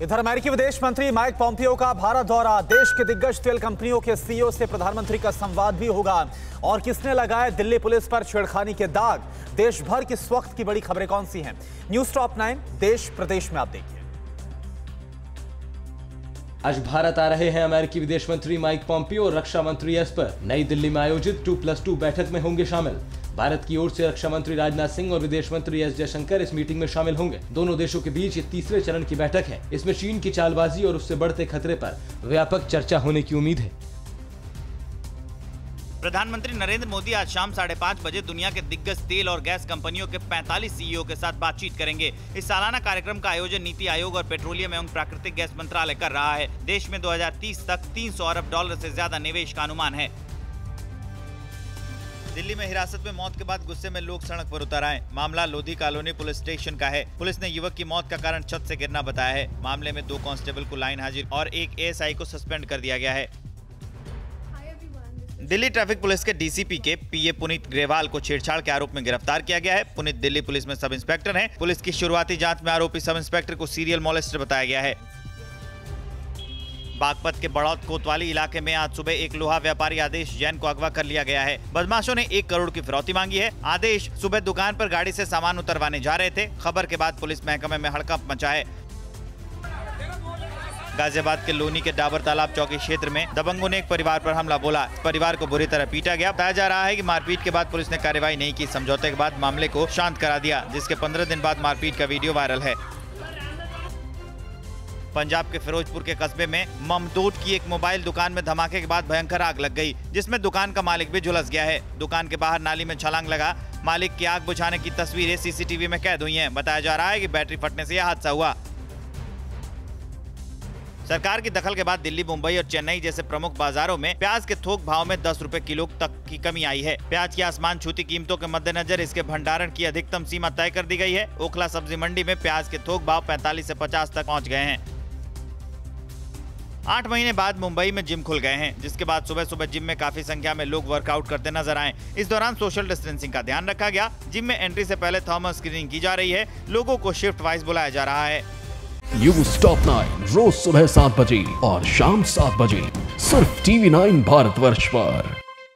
इधर अमेरिकी विदेश मंत्री माइक पॉम्पियो का भारत दौरा, देश के दिग्गज तेल कंपनियों के सीईओ से प्रधानमंत्री का संवाद भी होगा। और किसने लगाए दिल्ली पुलिस पर छेड़खानी के दाग, देश भर की इस वक्त की बड़ी खबरें कौन सी हैं? न्यूज टॉप 9 देश प्रदेश में आप देखिए। आज भारत आ रहे हैं अमेरिकी विदेश मंत्री माइक पॉम्पियो और रक्षा मंत्री एस्पर नई दिल्ली में आयोजित 2+2 बैठक में होंगे शामिल। भारत की ओर से रक्षा मंत्री राजनाथ सिंह और विदेश मंत्री एस जयशंकर इस मीटिंग में शामिल होंगे। दोनों देशों के बीच ये तीसरे चरण की बैठक है। इसमें चीन की चालबाजी और उससे बढ़ते खतरे पर व्यापक चर्चा होने की उम्मीद है। प्रधानमंत्री नरेंद्र मोदी आज शाम 5:30 बजे दुनिया के दिग्गज तेल और गैस कंपनियों के 45 सीईओ के साथ बातचीत करेंगे। इस सालाना कार्यक्रम का आयोजन नीति आयोग और पेट्रोलियम एवं प्राकृतिक गैस मंत्रालय कर रहा है। देश में 2030 तक $300 अरब से ज्यादा निवेश का अनुमान है। दिल्ली में हिरासत में मौत के बाद गुस्से में लोग सड़क पर उतर आए। मामला लोधी कॉलोनी पुलिस स्टेशन का है। पुलिस ने युवक की मौत का कारण छत से गिरना बताया है। मामले में 2 कांस्टेबल को लाइन हाजिर और एक एएसआई को सस्पेंड कर दिया गया है। दिल्ली ट्रैफिक पुलिस के डीसीपी के पीए पुनीत ग्रेवाल को छेड़छाड़ के आरोप में गिरफ्तार किया गया है। पुनीत दिल्ली पुलिस में सब इंस्पेक्टर हैं। पुलिस की शुरुआती जांच में आरोपी सब इंस्पेक्टर को सीरियल मॉलेस्टर बताया गया है। बागपत के बड़ौत कोतवाली इलाके में आज सुबह एक लोहा व्यापारी आदेश जैन को अगवा कर लिया गया है। बदमाशों ने 1 करोड़ की फिरौती मांगी है। आदेश सुबह दुकान पर गाड़ी से सामान उतरवाने जा रहे थे। खबर के बाद पुलिस महकमे में हड़कंप मचा है। गाजियाबाद के लोनी के डाबर तालाब चौकी क्षेत्र में दबंगों ने एक परिवार पर हमला बोला। परिवार को बुरी तरह पीटा गया। बताया जा रहा है कि मारपीट के बाद पुलिस ने कार्रवाई नहीं की। समझौते के बाद मामले को शांत करा दिया, जिसके 15 दिन बाद मारपीट का वीडियो वायरल है। पंजाब के फिरोजपुर के कस्बे में ममदोट की एक मोबाइल दुकान में धमाके के बाद भयंकर आग लग गई, जिसमें दुकान का मालिक भी झुलस गया है। दुकान के बाहर नाली में छलांग लगा मालिक की आग बुझाने की तस्वीरें सीसीटीवी में कैद हुई हैं। बताया जा रहा है कि बैटरी फटने से यह हादसा हुआ। सरकार की दखल के बाद दिल्ली, मुंबई और चेन्नई जैसे प्रमुख बाजारों में प्याज के थोक भाव में 10 रुपए किलो तक की कमी आई है। प्याज की आसमान छूती कीमतों के मद्देनजर इसके भंडारण की अधिकतम सीमा तय कर दी गई है। ओखला सब्जी मंडी में प्याज के थोक भाव 45 से 50 तक पहुँच गए हैं। 8 महीने बाद मुंबई में जिम खुल गए हैं, जिसके बाद सुबह सुबह जिम में काफी संख्या में लोग वर्कआउट करते नजर आए। इस दौरान सोशल डिस्टेंसिंग का ध्यान रखा गया। जिम में एंट्री से पहले थर्मल स्क्रीनिंग की जा रही है। लोगों को शिफ्ट वाइज बुलाया जा रहा है। न्यूज टॉप 9 रोज सुबह 7 बजे और शाम 7 बजे सिर्फ TV9 भारतवर्ष पर।